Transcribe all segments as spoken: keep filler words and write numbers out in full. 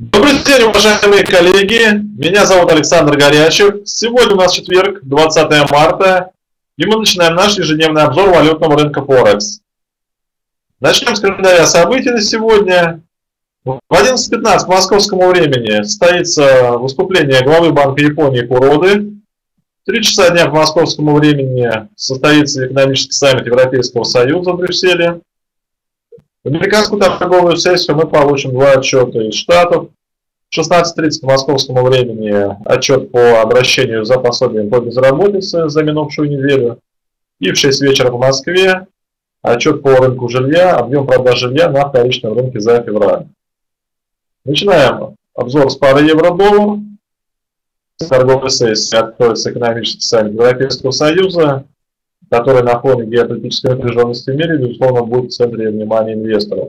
Добрый день, уважаемые коллеги! Меня зовут Александр Горячев. Сегодня у нас четверг, двадцатое марта, и мы начинаем наш ежедневный обзор валютного рынка Форекс. Начнем с календаря событий на сегодня. В одиннадцать пятнадцать по московскому времени состоится выступление главы Банка Японии Куроды. В три часа дня по московскому времени состоится экономический саммит Европейского Союза в Брюсселе. В американскую торговую сессию мы получим два отчета из Штатов. В шестнадцать тридцать по московскому времени отчет по обращению за пособием по безработице за минувшую неделю. И в шесть вечера по Москве отчет по рынку жилья, объем продаж жилья на вторичном рынке за февраль. Начинаем обзор с пары евро-доллар. В торговой сессии откроется экономический саммит Европейского Союза, который на фоне геополитической напряженности в мире, безусловно, будет в центре внимания инвесторов.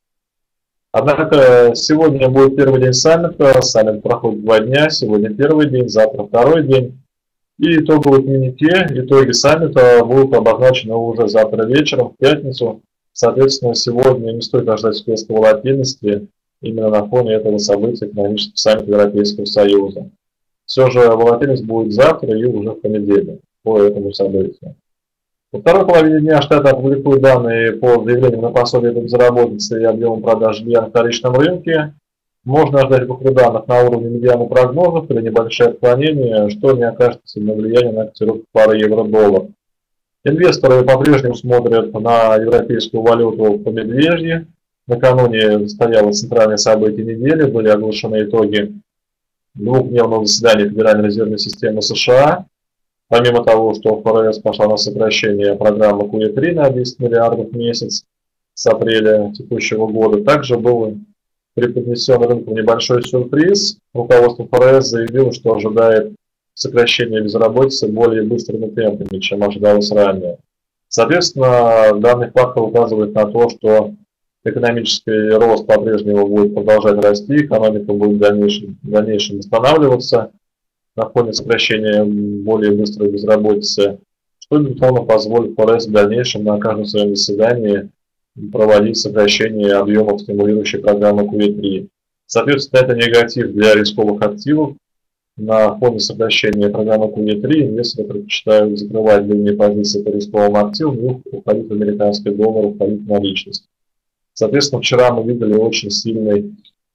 Однако сегодня будет первый день саммита, саммит проходит два дня, сегодня первый день, завтра второй день. И итоговые коммюнике, итоги саммита будут обозначены уже завтра вечером, в пятницу. Соответственно, сегодня не стоит ожидать всплеска волатильности именно на фоне этого события, экономического саммита Европейского Союза. Все же волатильность будет завтра и уже в понедельник по этому событию. Во второй половине дня Штаты опубликуют данные по заявлениям на пособие по безработице и объему продаж жилья на вторичном рынке. Можно ожидать выхода данных на уровне медианы прогнозов или небольшое отклонение, что не окажет сильного влияния на котировку пары евро-доллар. Инвесторы по-прежнему смотрят на европейскую валюту по медвежьи. Накануне состоялось центральное событие недели, были оглашены итоги двухдневного заседания Федеральной резервной системы США. Помимо того, что ФРС пошла на сокращение программы ку и три на десять миллиардов в месяц с апреля текущего года, также был преподнесен рынку небольшой сюрприз. Руководство ФРС заявило, что ожидает сокращения безработицы более быстрыми темпами, чем ожидалось ранее. Соответственно, данный фактор указывает на то, что экономический рост по-прежнему будет продолжать расти, экономика будет в дальнейшем, в дальнейшем восстанавливаться на фоне сокращения более быстрой безработицы, что, безусловно, позволит ФРС в дальнейшем на каждом своем заседании проводить сокращение объемов стимулирующей программы ку и три. Соответственно, это негатив для рисковых активов. На фоне сокращения программы ку и три инвесторы предпочитают закрывать длинные позиции по рисковым активам и уходить в американский доллар, уходить в наличность. Соответственно, вчера мы видели очень сильный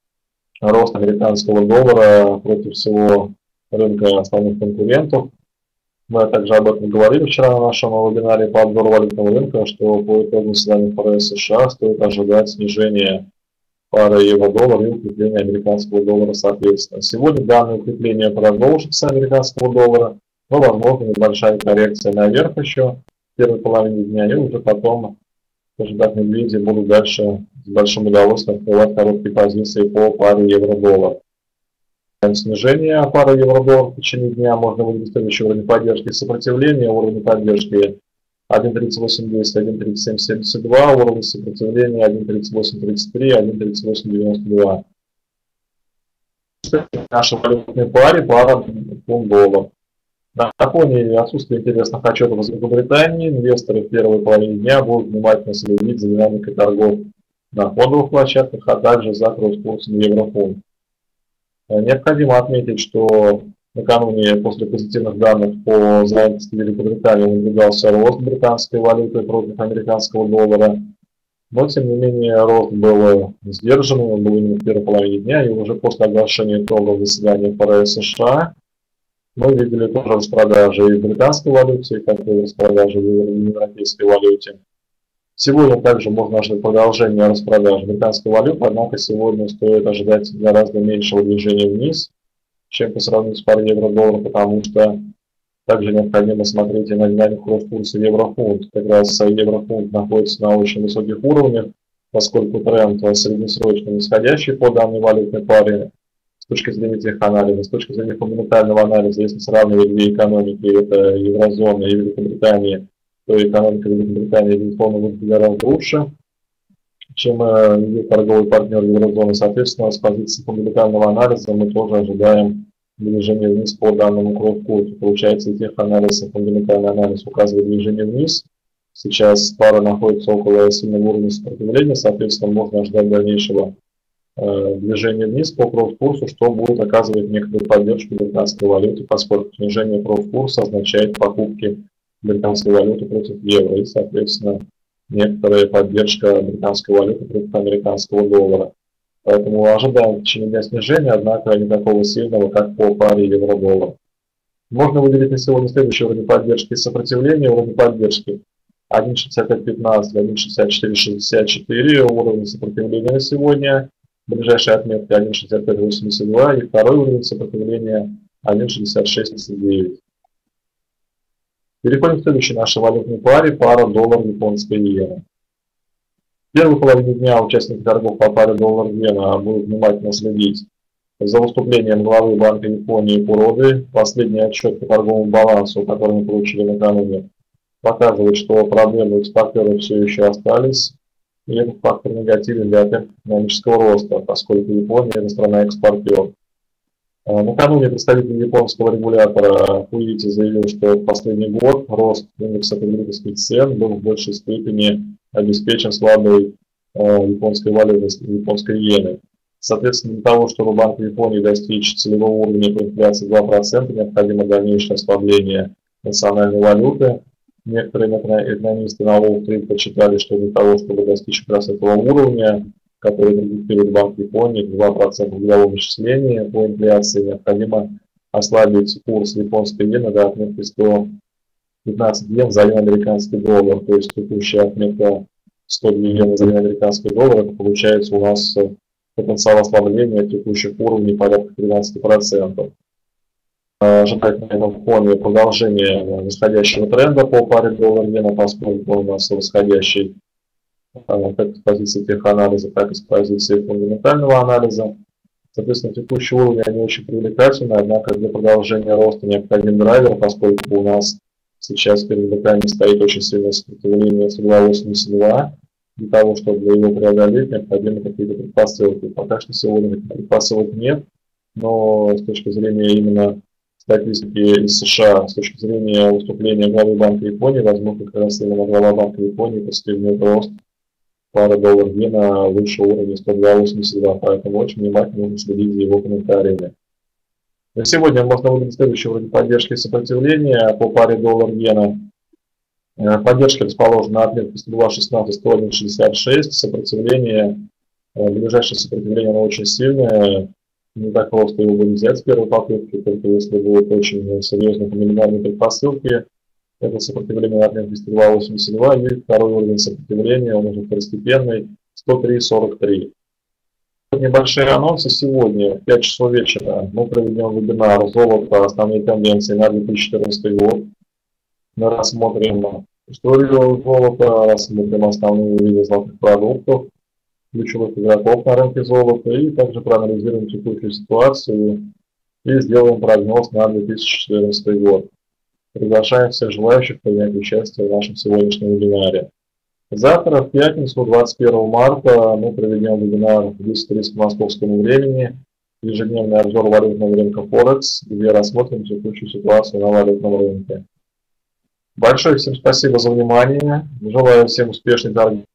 рост американского доллара против всего рынка основных конкурентов. Мы также об этом говорили вчера на нашем вебинаре по обзору валютного рынка, что по итогам заседания ФРС США стоит ожидать снижения пары евро-доллар и укрепления американского доллара соответственно. Сегодня данное укрепление продолжится американского доллара, но возможно небольшая коррекция наверх еще в первой половине дня, и уже потом, скажем так, медведи будут дальше с большим удовольствием открывать короткие позиции по паре евро-доллар. Снижение пары евро-доллар в течение дня можно выделить следующий уровень поддержки и сопротивления. Уровень поддержки один тридцать восемь десять, один тридцать семь семьдесят два, уровень сопротивления один тридцать восемь тридцать три, один тридцать восемь девяносто два. Наша валютная паре пара фунт-доллар. На фоне отсутствия интересных отчетов из Великобритании инвесторы в первой половине дня будут внимательно следить за динамикой торгов на фондовых площадках, а также за кросс-курсом еврофунт. Необходимо отметить, что накануне после позитивных данных по занятости Великобритании наблюдался рост британской валюты против американского доллара, но тем не менее рост был сдержанный, он был именно в первой половине дня, и уже после оглашения итогов заседания ФРС США мы видели тоже распродажи и в британской валюте, как и распродажи в европейской валюте. Сегодня также можно ожидать продолжения распродаж британской валюты, однако сегодня стоит ожидать гораздо меньшего движения вниз, чем по сравнению с парой евро-доллара, потому что также необходимо смотреть и на динамику рост-курса еврофунт. Как раз еврофунт находится на очень высоких уровнях, поскольку тренд среднесрочно нисходящий по данной валютной паре с точки зрения теханализа, с точки зрения фундаментального анализа, если сравнивать две экономики, это еврозона и Великобритания, то экономика Великобритании, безусловно, будет гораздо лучше, чем ее торговый партнер еврозоны. Соответственно, с позиции фундаментального анализа мы тоже ожидаем движение вниз по данному кросс-курсу. Получается, и теханализ, и фундаментальный анализ указывает движение вниз. Сейчас пара находится около сильного уровня сопротивления, соответственно, можно ожидать дальнейшего э, движение вниз по курсу, что будет оказывать некоторую поддержку британской валюты, поскольку снижение курса означает покупки британской валюты против евро и, соответственно, некоторая поддержка британской валюты против американского доллара. Поэтому ожидаем в течение дня снижения, однако не такого сильного, как по паре евро-доллар. Можно выделить на сегодня следующие уровни поддержки и сопротивления. Уровни поддержки один шестьдесят пять пятнадцать, один шестьдесят четыре шестьдесят четыре, уровень сопротивления на сегодня. Ближайшая отметка один шестьдесят пять восемьдесят два и второй уровень сопротивления один шестьдесят шесть тридцать девять. Переходим к следующей нашей валютной паре, пара доллар-японская иена. В первой половине дня участники торгов по паре доллар-иена будут внимательно следить за выступлением главы Банка Японии Куроды. Последний отчет по торговому балансу, который мы получили накануне, показывает, что проблемы экспортеров все еще остались. И этот фактор негативен для темпов экономического роста, поскольку Япония – это страна-экспортер. Накануне представитель японского регулятора Куити заявил, что в последний год рост индекса потребительских цен был в большей степени обеспечен слабой э, японской валютой, японской иены. Соответственно, для того, чтобы Банк Японии достичь целевого уровня по инфляции два процента, необходимо дальнейшее ослабление национальной валюты. Некоторые экономисты на Уолл-стрит подсчитали, что для того, чтобы достичь как раз этого уровня, который продиктирует Банк Японии, два процента годового исчисления по инфляции, необходимо ослабить курс японской иены до отметки сто пятнадцать йен за один американский доллар, то есть текущая отметка сто два йена за один американский доллар, это получается у нас потенциал ослабления текущих уровней порядка тринадцать процентов. Ожидать на этом фоне продолжения восходящего тренда по паре доллар-иена, поскольку у нас восходящий как с позиции теханализа, так и с позиции фундаментального анализа. Соответственно, текущие уровни они очень привлекательны, однако для продолжения роста необходим драйвер, поскольку у нас сейчас перед боками стоит очень сильное сопротивление сто восемьдесят два. Для того, чтобы его преодолеть, необходимы какие-то предпосылки. Пока что сегодня предпосылок нет, но с точки зрения именно статистики из США, с точки зрения выступления главы Банка Японии, возможно, как раз именно глава Банка Японии постигнет рост пара доллар-иена выше уровня сто два восемьдесят два, поэтому очень внимательно нужно следить за его комментариями. На сегодня можно выделить следующий уровень поддержки и сопротивления по паре доллар-иена. Поддержка расположена на отметке сто два шестнадцать сто один шестьдесят шесть, сопротивление, ближайшее сопротивление оно очень сильное, не так просто его будет взять с первой попытки, только если будут очень серьезные фундаментальные предпосылки. Это сопротивление на отметке сто два восемьдесят два, и второй уровень сопротивления, он уже второстепенный, сто три сорок три. Небольшие анонсы. Сегодня в пять часов вечера мы проведем вебинар «Золото. Основные тенденции на две тысячи четырнадцатый год». Мы рассмотрим историю золота, рассмотрим основные виды золотых продуктов, ключевых игроков на рынке золота и также проанализируем текущую ситуацию и сделаем прогноз на две тысячи четырнадцатый год. Приглашаем всех желающих принять участие в нашем сегодняшнем вебинаре. Завтра, в пятницу, двадцать первого марта, мы проведем вебинар в десять тридцать по московскому времени, ежедневный обзор валютного рынка Форекс, где рассмотрим текущую ситуацию на валютном рынке. Большое всем спасибо за внимание. Желаю всем успешной торговли.